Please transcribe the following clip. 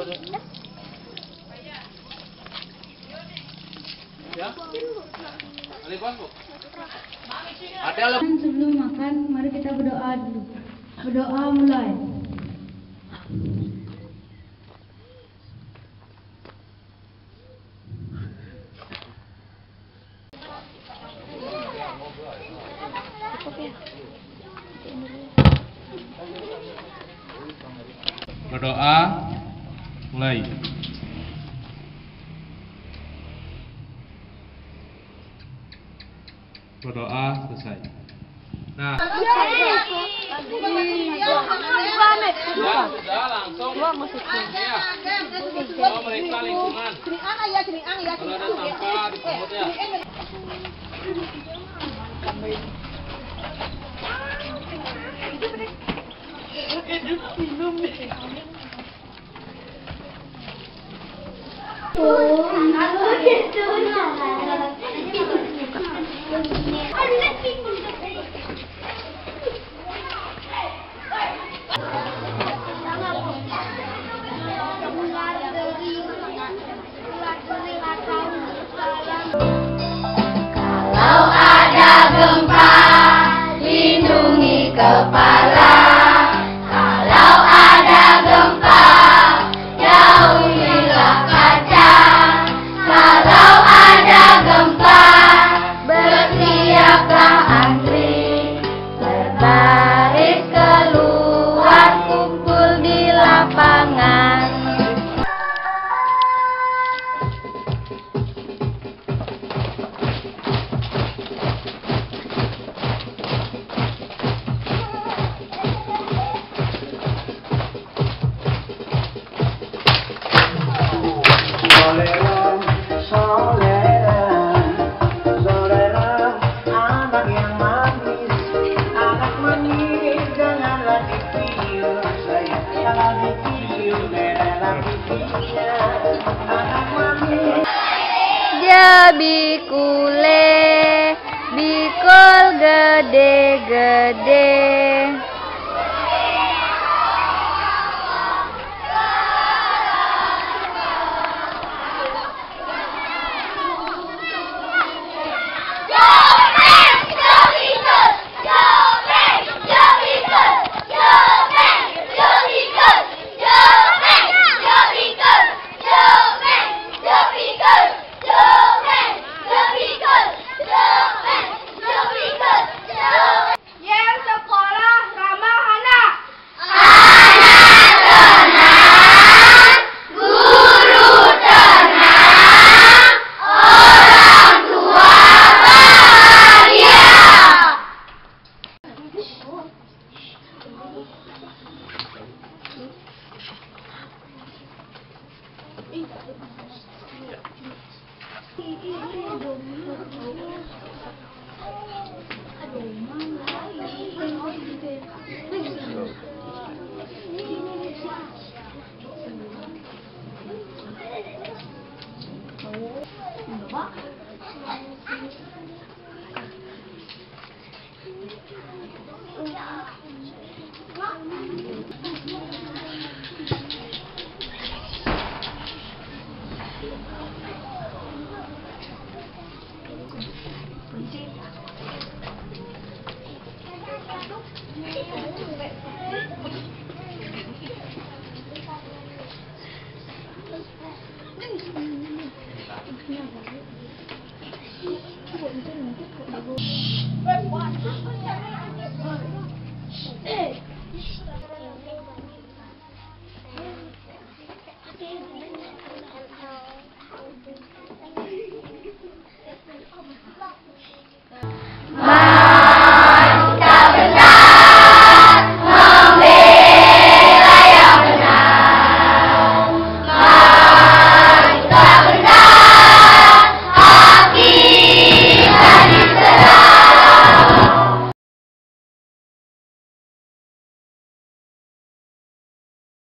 Ya. Sebelum makan, mari kita berdoa dulu. Berdoa mulai. Berdoa mulai. Berdoa selesai. Nah, sudah langsung. Ya. Kalau mereka lingkungan. Kalau ada sampah dipungut ya. Kalau ada gempa, lindungi kepala. Kalau ada gempa, jauhilah kaca. Kalau ada gempa, bersiaplah antri. Berbaris keluar, kumpul di lapangan. Anak yang manis, anak manis, janganlah ditiup, sayang, jangan ditiup, nenek ditiup, anak manis. Jabi kule, bikol gede-gede.